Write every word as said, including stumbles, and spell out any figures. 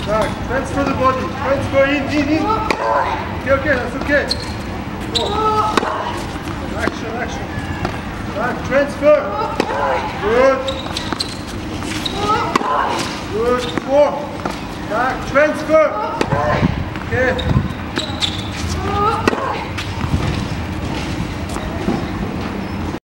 Back, transfer the body, transfer in, in, in. Okay, okay, that's okay. Go. Action, action. Back, transfer. Good. Good, four. Back, transfer. Okay.